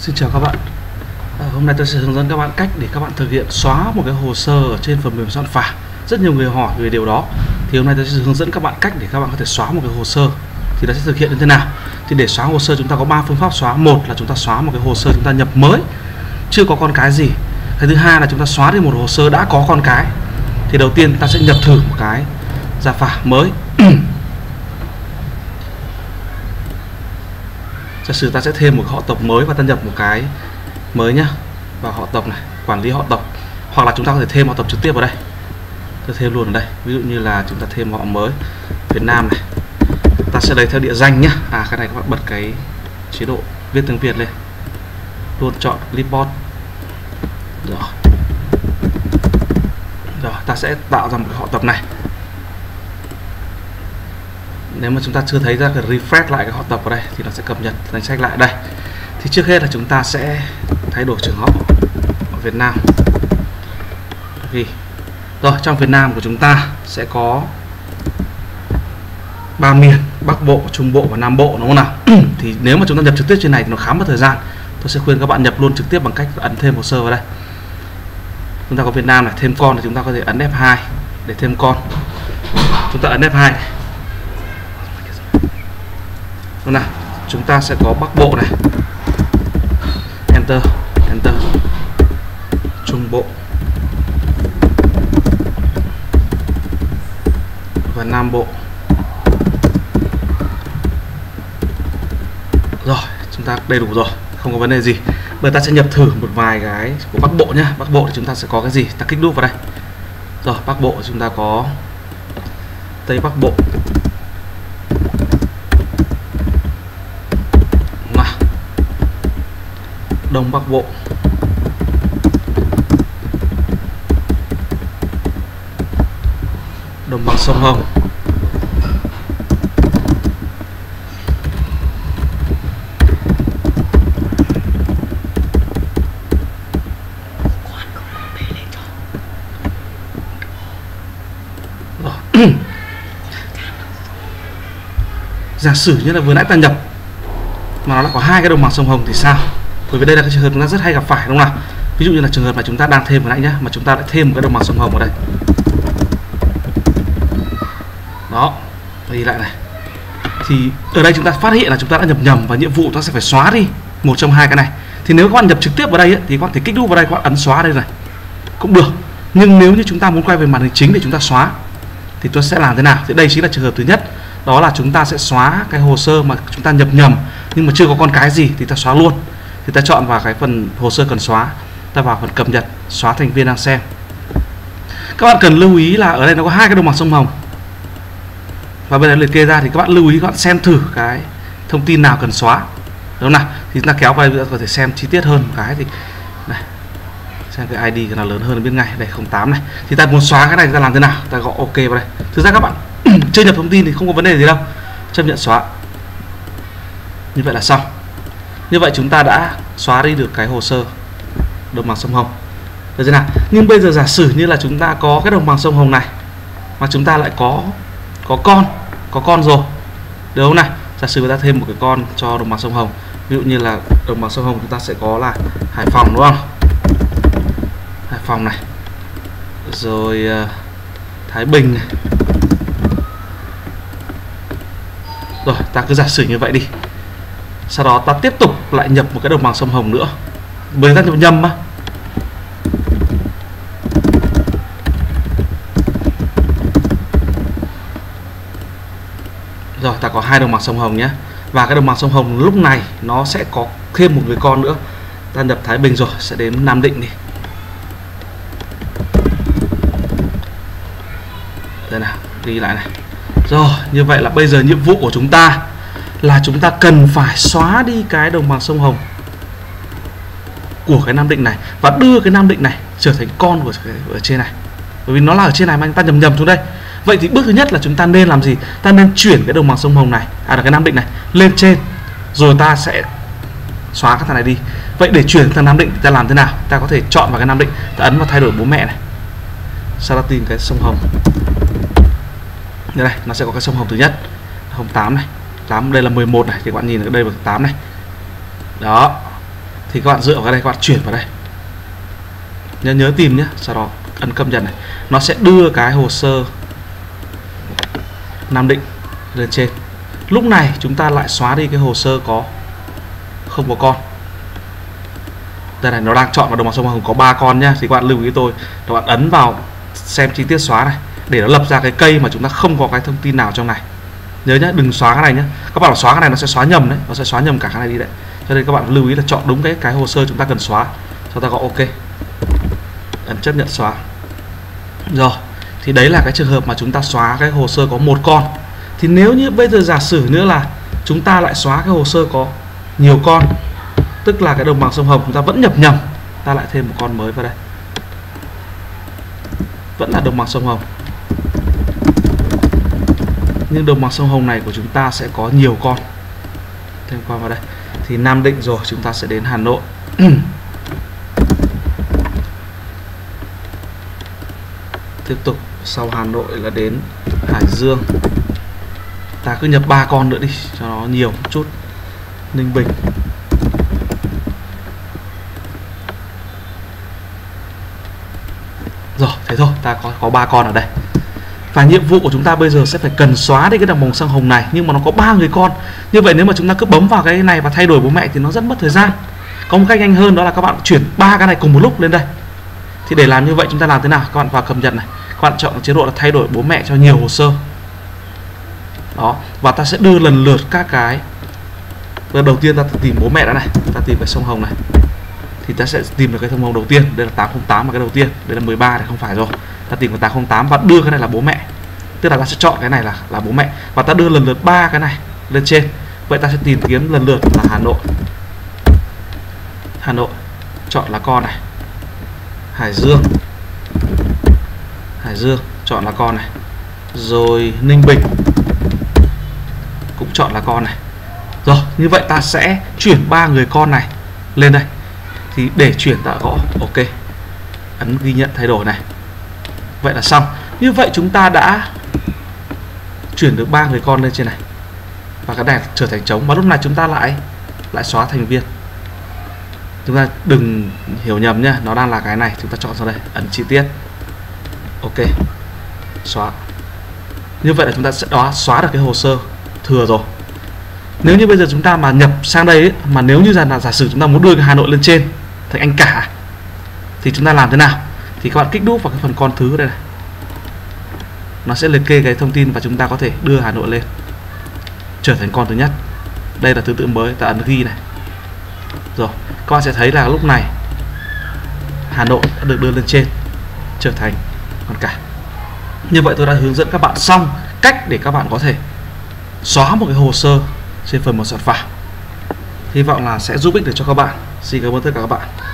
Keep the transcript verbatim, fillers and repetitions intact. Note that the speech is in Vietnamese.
Xin chào các bạn. À, hôm nay tôi sẽ hướng dẫn các bạn cách để các bạn thực hiện xóa một cái hồ sơ ở trên phần mềm soạn phả. Rất nhiều người hỏi về điều đó. Thì hôm nay tôi sẽ hướng dẫn các bạn cách để các bạn có thể xóa một cái hồ sơ. Thì nó sẽ thực hiện như thế nào? Thì để xóa hồ sơ chúng ta có ba phương pháp xóa. Một là chúng ta xóa một cái hồ sơ chúng ta nhập mới, chưa có con cái gì. Cái thứ hai là chúng ta xóa đi một hồ sơ đã có con cái. Thì đầu tiên ta sẽ nhập thử một cái Java mới. Giả sử ta sẽ thêm một họ tộc mới và ta nhập một cái mới nhá vào họ tộc này, quản lý họ tộc, hoặc là chúng ta có thể thêm họ tộc trực tiếp vào đây. Tôi thêm luôn ở đây, ví dụ như là chúng ta thêm họ mới Việt Nam này, ta sẽ lấy theo địa danh nhá. À cái này các bạn bật cái chế độ viết tiếng Việt lên, luôn chọn clipboard. Rồi, rồi ta sẽ tạo ra một cái họ tộc này. Nếu mà chúng ta chưa thấy ra cái refresh lại cái họ tộc ở đây thì nó sẽ cập nhật danh sách lại đây. Thì trước hết là chúng ta sẽ thay đổi trường họ ở Việt Nam. Vì rồi trong Việt Nam của chúng ta sẽ có ba miền, Bắc Bộ, Trung Bộ và Nam Bộ, đúng không nào? Thì nếu mà chúng ta nhập trực tiếp trên này thì nó khá mất thời gian. Tôi sẽ khuyên các bạn nhập luôn trực tiếp bằng cách ấn thêm hồ sơ vào đây. Chúng ta có Việt Nam này, thêm con thì chúng ta có thể ấn F hai để thêm con. Chúng ta ấn F hai. Đúng nào, chúng ta sẽ có Bắc Bộ này, Enter, Enter, Trung Bộ và Nam Bộ. Rồi, chúng ta đầy đủ rồi, không có vấn đề gì. Bây giờ ta sẽ nhập thử một vài cái của Bắc Bộ nhá. Bắc Bộ thì chúng ta sẽ có cái gì? Ta kích đúp vào đây. Rồi, Bắc Bộ chúng ta có Tây Bắc Bộ, Đông Bắc Bộ, đồng bằng sông Hồng, giả sử như là vừa nãy ta nhập mà nó lại có hai cái đồng bằng sông Hồng thì sao? Bởi vì đây là cái trường hợp chúng ta rất hay gặp phải, đúng không nào? Ví dụ như là trường hợp mà chúng ta đang thêm vừa nãy nhá, mà chúng ta lại thêm một cái đồng bằng sông Hồng ở đây. Đó, ghi lại này. Thì ở đây chúng ta phát hiện là chúng ta đã nhập nhầm và nhiệm vụ ta sẽ phải xóa đi một trong hai cái này. Thì nếu các bạn nhập trực tiếp vào đây ấy, thì các bạn thể kích đúp vào đây, các bạn ấn xóa đây này cũng được. Nhưng nếu như chúng ta muốn quay về màn hình chính để chúng ta xóa thì tôi sẽ làm thế nào? Thì đây chính là trường hợp thứ nhất. Đó là chúng ta sẽ xóa cái hồ sơ mà chúng ta nhập nhầm nhưng mà chưa có con cái gì thì ta xóa luôn. Thì ta chọn vào cái phần hồ sơ cần xóa, ta vào phần cập nhật, xóa thành viên đang xem. Các bạn cần lưu ý là ở đây nó có hai cái đồng bằng sông Hồng và bên đây liệt kê ra, thì các bạn lưu ý các bạn xem thử cái thông tin nào cần xóa, đúng không nào? Thì chúng ta kéo vào đây có thể xem chi tiết hơn một cái. Thì này, xem cái i đê cái nào lớn hơn bên ngay đây không tám này. Thì ta muốn xóa cái này ta làm thế nào? Ta gõ OK vào đây. Thực ra các bạn chưa nhập thông tin thì không có vấn đề gì đâu, chấp nhận xóa. Như vậy là xong. Như vậy chúng ta đã xóa đi được cái hồ sơ đồng bằng sông Hồng. Được chưa nào? Nhưng bây giờ giả sử như là chúng ta có cái đồng bằng sông Hồng này mà chúng ta lại có có con, có con rồi, được không này? Giả sử ta thêm một cái con cho đồng bằng sông Hồng. Ví dụ như là đồng bằng sông Hồng chúng ta sẽ có là Hải Phòng, đúng không? Hải Phòng này. Rồi uh, Thái Bình này. Rồi, ta cứ giả sử như vậy đi. Sau đó ta tiếp tục lại nhập một cái đồng bằng sông Hồng nữa. Bởi ta nhập nhầm mà. Rồi, ta có hai đồng bằng sông Hồng nhé. Và cái đồng bằng sông Hồng lúc này nó sẽ có thêm một người con nữa. Ta nhập Thái Bình rồi, sẽ đến Nam Định đi. Đây nào, ghi lại này. Rồi, như vậy là bây giờ nhiệm vụ của chúng ta là chúng ta cần phải xóa đi cái đồng bằng sông Hồng của cái Nam Định này và đưa cái Nam Định này trở thành con của cái ở trên này. Bởi vì nó là ở trên này mà anh ta nhầm nhầm xuống đây. Vậy thì bước thứ nhất là chúng ta nên làm gì? Ta nên chuyển cái đồng bằng sông Hồng này, à là cái Nam Định này lên trên, rồi ta sẽ xóa cái thằng này đi. Vậy để chuyển thằng Nam Định ta làm thế nào? Ta có thể chọn vào cái Nam Định, ta ấn vào thay đổi bố mẹ này, sau đó tìm cái sông Hồng. Đây, nó sẽ có cái sông Hồng thứ nhất, Hồng tám này, tám đây là mười một này, thì các bạn nhìn ở đây là tám này. Đó. thì các bạn dựa vào cái đây, các bạn chuyển vào đây, nhớ nhớ tìm nhé, sau đó ấn cập nhật này, nó sẽ đưa cái hồ sơ Nam Định lên trên. Lúc này chúng ta lại xóa đi cái hồ sơ có không có con. Đây này, nó đang chọn vào đồng bằng sông Hồng có ba con nhá, thì các bạn lưu ý tôi, các bạn ấn vào xem chi tiết xóa này để nó lập ra cái cây mà chúng ta không có cái thông tin nào trong này. Nhớ nhá, đừng xóa cái này nhá. Các bạn xóa cái này nó sẽ xóa nhầm đấy, nó sẽ xóa nhầm cả cái này đi đấy. Cho nên các bạn lưu ý là chọn đúng cái cái hồ sơ chúng ta cần xóa. Chúng ta gọi OK, ấn chấp nhận xóa. Rồi, thì đấy là cái trường hợp mà chúng ta xóa cái hồ sơ có một con. Thì nếu như bây giờ giả sử nữa là chúng ta lại xóa cái hồ sơ có nhiều con, tức là cái đồng bằng sông Hồng chúng ta vẫn nhập nhầm, ta lại thêm một con mới vào đây, vẫn là đồng bằng sông Hồng, nhưng đồng bằng sông Hồng này của chúng ta sẽ có nhiều con, thêm con vào đây. Thì Nam Định rồi, chúng ta sẽ đến Hà Nội. Tiếp tục sau Hà Nội là đến Hải Dương. Ta cứ nhập ba con nữa đi cho nó nhiều một chút. Ninh Bình. Rồi, thế thôi, ta có có ba con ở đây. Và nhiệm vụ của chúng ta bây giờ sẽ phải cần xóa đi cái đồng bằng sông Hồng này, nhưng mà nó có ba người con. Như vậy nếu mà chúng ta cứ bấm vào cái này và thay đổi bố mẹ thì nó rất mất thời gian. Có một cách nhanh hơn, đó là các bạn chuyển ba cái này cùng một lúc lên đây. Thì để làm như vậy chúng ta làm thế nào? Các bạn vào cập nhật này, các bạn chọn chế độ là thay đổi bố mẹ cho nhiều hồ sơ. Đó, và ta sẽ đưa lần lượt các cái. Và đầu tiên ta tìm bố mẹ đã này, ta tìm về sông Hồng này, thì ta sẽ tìm được cái sông Hồng đầu tiên, đây là tám không tám, và cái đầu tiên đây là mười ba, này không phải rồi. Ta tìm vào tám không tám và đưa cái này là bố mẹ, tức là ta sẽ chọn cái này là là bố mẹ, và ta đưa lần lượt ba cái này lên trên. Vậy ta sẽ tìm kiếm lần lượt là Hà Nội, Hà Nội chọn là con này, Hải Dương, Hải Dương chọn là con này, rồi Ninh Bình cũng chọn là con này. Rồi, như vậy ta sẽ chuyển ba người con này lên đây. Thì để chuyển ta gõ OK, ấn ghi nhận thay đổi này. Vậy là xong. Như vậy chúng ta đã chuyển được ba người con lên trên này, và cái này trở thành trống. Và lúc này chúng ta lại lại xóa thành viên. Chúng ta đừng hiểu nhầm nhá, nó đang là cái này, chúng ta chọn ra đây, ấn chi tiết OK, xóa. Như vậy là chúng ta sẽ đó xóa được cái hồ sơ thừa rồi. Nếu như bây giờ chúng ta mà nhập sang đây ấy, mà nếu như là giả sử chúng ta muốn đưa cái Hà Nội lên trên thành anh cả, thì chúng ta làm thế nào? Thì các bạn kích đúp vào cái phần con thứ đây này, nó sẽ liệt kê cái thông tin và chúng ta có thể đưa Hà Nội lên trở thành con thứ nhất. Đây là thứ tự mới, ta ấn ghi này. Rồi, các bạn sẽ thấy là lúc này Hà Nội đã được đưa lên trên trở thành con cả. Như vậy tôi đã hướng dẫn các bạn xong cách để các bạn có thể xóa một cái hồ sơ trên phần một soạn phả. Hy vọng là sẽ giúp ích được cho các bạn. Xin cảm ơn tất cả các bạn.